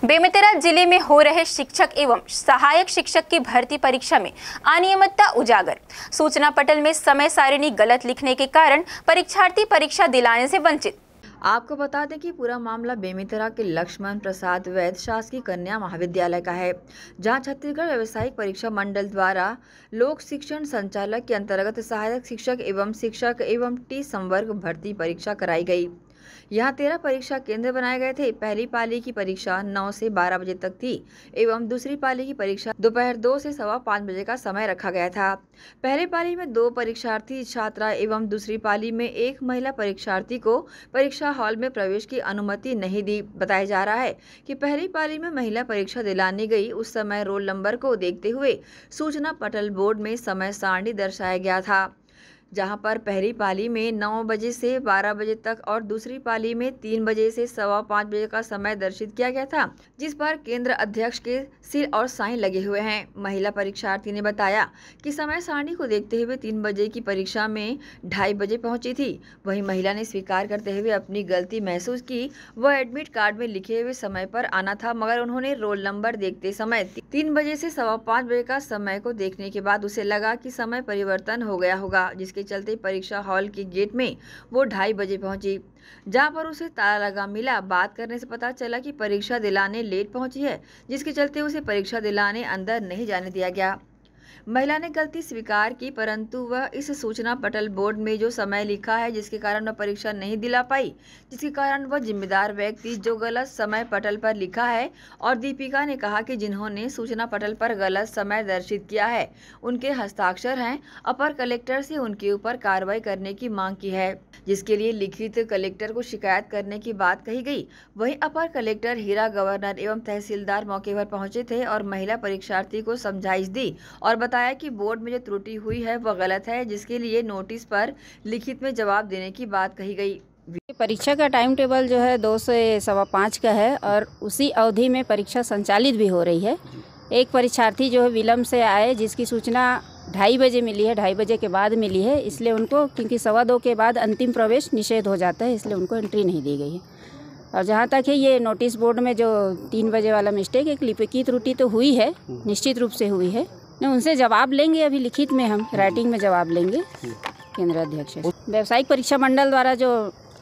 बेमेतरा जिले में हो रहे शिक्षक एवं सहायक शिक्षक की भर्ती परीक्षा में अनियमितता उजागर। सूचना पटल में समय सारिणी गलत लिखने के कारण परीक्षार्थी परीक्षा दिलाने से वंचित। आपको बता दें कि पूरा मामला बेमेतरा के लक्ष्मण प्रसाद वैद्य शासकीय कन्या महाविद्यालय का है, जहां छत्तीसगढ़ व्यावसायिक परीक्षा मंडल द्वारा लोक शिक्षण संचालक के अंतर्गत सहायक शिक्षक एवं टी संवर्ग भर्ती परीक्षा कराई गई। यहाँ 13 परीक्षा केंद्र बनाए गए थे। पहली पाली की परीक्षा 9 से 12 बजे तक थी एवं दूसरी पाली की परीक्षा दोपहर 2 से 5:15 बजे का समय रखा गया था। पहली पाली में 2 परीक्षार्थी छात्रा एवं दूसरी पाली में 1 महिला परीक्षार्थी को परीक्षा हॉल में प्रवेश की अनुमति नहीं दी। बताया जा रहा है कि पहली पाली में महिला परीक्षा दिलाने गई उस समय रोल नंबर को देखते हुए सूचना पटल बोर्ड में समय सारणी दर्शाया गया था, जहां पर पहली पाली में 9 बजे से 12 बजे तक और दूसरी पाली में 3 बजे से 5:15 बजे का समय दर्शित किया गया था, जिस पर केंद्र अध्यक्ष के सील और साइन लगे हुए हैं। महिला परीक्षार्थी ने बताया कि समय सारणी को देखते हुए 3 बजे की परीक्षा में 2:30 बजे पहुंची थी। वहीं महिला ने स्वीकार करते हुए अपनी गलती महसूस की। वह एडमिट कार्ड में लिखे हुए समय पर आना था, मगर उन्होंने रोल नंबर देखते समय 3 बजे से 5:15 बजे का समय को देखने के बाद उसे लगा कि समय परिवर्तन हो गया होगा, जिसके चलते परीक्षा हॉल के गेट में वो 2:30 बजे पहुंची, जहां पर उसे ताला लगा मिला। बात करने से पता चला कि परीक्षा दिलाने लेट पहुंची है, जिसके चलते उसे परीक्षा दिलाने अंदर नहीं जाने दिया गया। महिला ने गलती स्वीकार की, परंतु वह इस सूचना पटल बोर्ड में जो समय लिखा है जिसके कारण वह परीक्षा नहीं दिला पाई, जिसके कारण वह जिम्मेदार व्यक्ति जो गलत समय पटल पर लिखा है। और दीपिका ने कहा कि जिन्होंने सूचना पटल पर गलत समय दर्शित किया है उनके हस्ताक्षर हैं। अपर कलेक्टर से उनके ऊपर कार्रवाई करने की मांग की है, जिसके लिए लिखित कलेक्टर को शिकायत करने की बात कही गई। वहीं अपर कलेक्टर हीरा, गवर्नर एवं तहसीलदार मौके पर पहुंचे थे और महिला परीक्षार्थी को समझाइश दी और बताया कि बोर्ड में जो त्रुटि हुई है वह गलत है, जिसके लिए नोटिस पर लिखित में जवाब देने की बात कही गई। परीक्षा का टाइम टेबल जो है 2 से 5:15 का है और उसी अवधि में परीक्षा संचालित भी हो रही है। एक परीक्षार्थी जो है विलम्ब से आए, जिसकी सूचना 2:30 बजे मिली है, 2:30 बजे के बाद मिली है, इसलिए उनको क्योंकि 2:15 के बाद अंतिम प्रवेश निषेध हो जाता है, इसलिए उनको एंट्री नहीं दी गई है। और जहाँ तक है ये नोटिस बोर्ड में जो 3 बजे वाला मिस्टेक, एक लिपिकी त्रुटि तो हुई है, निश्चित रूप से हुई है। उनसे जवाब लेंगे, अभी लिखित में हम राइटिंग में जवाब लेंगे केंद्र अध्यक्ष। व्यावसायिक परीक्षा मंडल द्वारा जो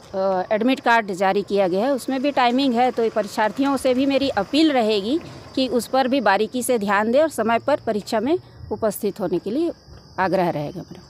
एडमिट कार्ड जारी किया गया है उसमें भी टाइमिंग है, तो परीक्षार्थियों से भी मेरी अपील रहेगी कि उस पर भी बारीकी से ध्यान दें और समय पर परीक्षा में उपस्थित होने के लिए आग्रह रहेगा मेरा।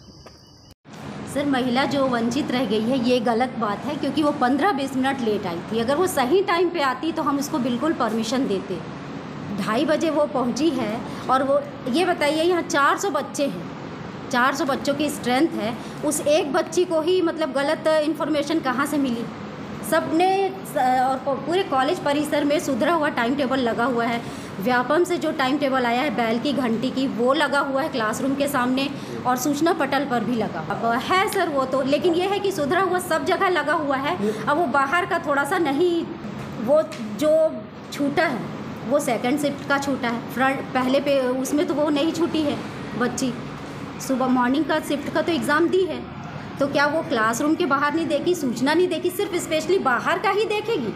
सर, महिला जो वंचित रह गई है ये गलत बात है, क्योंकि वो 15-20 मिनट लेट आई थी। अगर वो सही टाइम पे आती तो हम उसको बिल्कुल परमिशन देते। 2:30 बजे वो पहुंची है और वो ये बताइए यहाँ 400 बच्चे हैं, 400 बच्चों की स्ट्रेंथ है, उस एक बच्ची को ही मतलब गलत इन्फॉर्मेशन कहाँ से मिली? सबने और पूरे कॉलेज परिसर में सुधरा हुआ टाइम टेबल लगा हुआ है। व्यापम से जो टाइम टेबल आया है बैल की घंटी की, वो लगा हुआ है क्लासरूम के सामने और सूचना पटल पर भी लगा अब है सर वो तो, लेकिन ये है कि सुधरा हुआ सब जगह लगा हुआ है। अब वो बाहर का थोड़ा सा नहीं, वो जो छूटा है वो सेकंड शिफ्ट का छूटा है, फ्रंट पहले पे उसमें तो वो नहीं छूटी है बच्ची। सुबह मॉर्निंग का शिफ्ट का तो एग्ज़ाम दी है, तो क्या वो क्लासरूम के बाहर नहीं देखी, सूचना नहीं देखी, सिर्फ स्पेशली बाहर का ही देखेगी?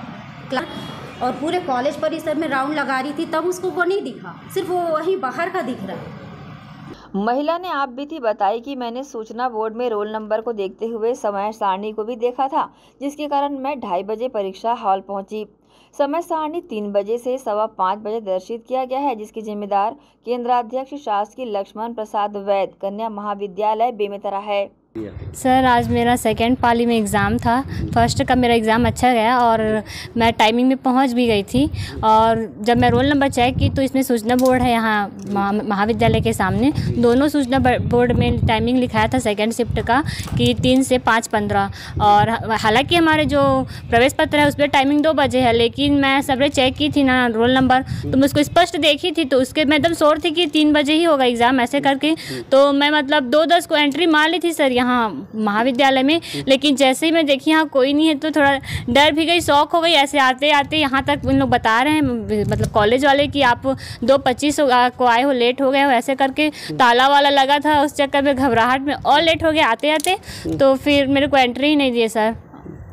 और पूरे कॉलेज परिसर में राउंड लगा रही थी तब उसको वो नहीं दिखा, सिर्फ वो वहीं बाहर का दिख रहा है। महिला ने आप बीती बताई कि मैंने सूचना बोर्ड में रोल नंबर को देखते हुए समय सारणी को भी देखा था, जिसके कारण मैं 2:30 बजे परीक्षा हॉल पहुंची। समय सारणी 3 बजे से 5:15 बजे दर्शित किया गया है, जिसकी जिम्मेदार केंद्राध्यक्ष शासकीय लक्ष्मण प्रसाद वैद्य कन्या महाविद्यालय बेमेतरा है। सर, आज मेरा सेकेंड पाली में एग्ज़ाम था। फर्स्ट का मेरा एग्ज़ाम अच्छा गया और मैं टाइमिंग में पहुंच भी गई थी। और जब मैं रोल नंबर चेक की तो इसमें सूचना बोर्ड है यहाँ महाविद्यालय के सामने, दोनों सूचना बोर्ड में टाइमिंग लिखाया था सेकेंड शिफ्ट का कि 3 से 5:15। और हालांकि हमारे जो प्रवेश पत्र है उस पर टाइमिंग 2 बजे है, लेकिन मैं सबने चेक की थी ना रोल नंबर, तो मैं उसको स्पष्ट देखी थी, तो उसके मैं एकदम श्योर थी कि 3 बजे ही होगा एग्ज़ाम ऐसे करके। तो मैं मतलब 2:10 को एंट्री मार ली थी सर यहाँ महाविद्यालय में, लेकिन जैसे ही मैं देखी यहाँ कोई नहीं है तो थोड़ा डर भी गई, शौक हो गई। ऐसे आते आते यहाँ तक उन लोग बता रहे हैं मतलब कॉलेज वाले कि आप 2:25 को आए हो, लेट हो गए हो, ऐसे करके ताला वाला लगा था। उस चक्कर में घबराहट में और लेट हो गया आते आते, तो फिर मेरे को एंट्री ही नहीं दिए सर।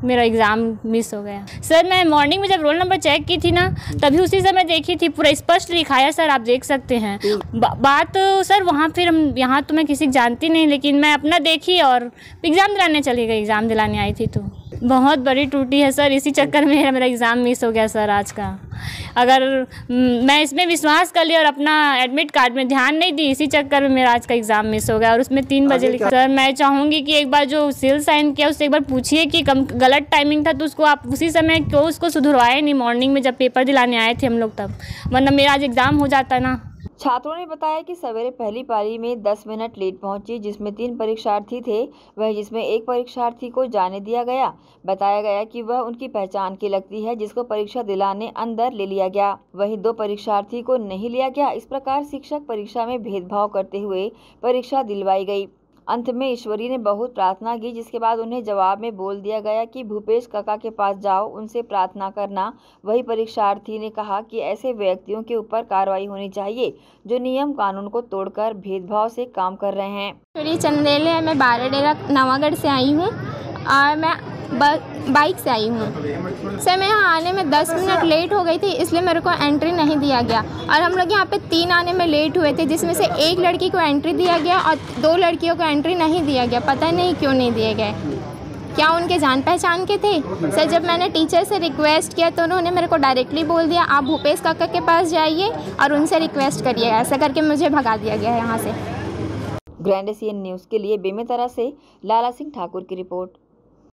मेरा एग्ज़ाम मिस हो गया। सर मैं मॉर्निंग में जब रोल नंबर चेक की थी ना, तभी उसी समय देखी थी, पूरा स्पष्ट लिखा है सर, आप देख सकते हैं। बात सर वहाँ फिर हम यहाँ तो मैं किसी को जानती नहीं, लेकिन मैं अपना देखी और एग्ज़ाम दिलाने चली गई। एग्ज़ाम दिलाने आई थी तो बहुत बड़ी टूटी है सर, इसी चक्कर में मेरा एग्ज़ाम मिस हो गया सर आज का। अगर मैं इसमें विश्वास कर लिया और अपना एडमिट कार्ड में ध्यान नहीं दी, इसी चक्कर में मेरा आज का एग्ज़ाम मिस हो गया और उसमें 3 बजे लिखा। सर मैं चाहूँगी कि एक बार जो सील साइन किया उससे एक बार पूछिए कि गलत टाइमिंग था तो उसको आप उसी समय क्यों उसको सुधरवाए नहीं, मॉर्निंग में जब पेपर दिलाने आए थे हम लोग तब, वरना मेरा आज एग्ज़ाम हो जाता ना। छात्रों ने बताया कि सवेरे पहली पाली में 10 मिनट लेट पहुंची, जिसमें 3 परीक्षार्थी थे, वह जिसमें एक परीक्षार्थी को जाने दिया गया। बताया गया कि वह उनकी पहचान की लगती है, जिसको परीक्षा दिलाने अंदर ले लिया गया। वहीं 2 परीक्षार्थी को नहीं लिया गया। इस प्रकार शिक्षक परीक्षा में भेदभाव करते हुए परीक्षा दिलवाई गई। अंत में ईश्वरी ने बहुत प्रार्थना की, जिसके बाद उन्हें जवाब में बोल दिया गया कि भूपेश काका के पास जाओ, उनसे प्रार्थना करना। वही परीक्षार्थी ने कहा कि ऐसे व्यक्तियों के ऊपर कार्रवाई होनी चाहिए जो नियम कानून को तोड़कर भेदभाव से काम कर रहे हैं। मेरी चंदेल है, मैं बाराडेरा नवागढ़ से आई हूँ और मैं बाइक से आई हूँ। सर मैं यहाँ आने में 10 मिनट लेट हो गई थी, इसलिए मेरे को एंट्री नहीं दिया गया और हम लोग यहाँ पे 3 आने में लेट हुए थे, जिसमें से एक लड़की को एंट्री दिया गया और 2 लड़कियों को एंट्री नहीं दिया गया। पता नहीं क्यों नहीं दिए गए, क्या उनके जान पहचान के थे? सर जब मैंने टीचर से रिक्वेस्ट किया तो उन्होंने मेरे को डायरेक्टली बोल दिया आप भूपेश काका के पास जाइए और उनसे रिक्वेस्ट करिए। ऐसा करके मुझे भगा दिया गया है यहाँ से। ग्रैंड एशियन न्यूज़ के लिए बेमेतरा से लाला सिंह ठाकुर की रिपोर्ट।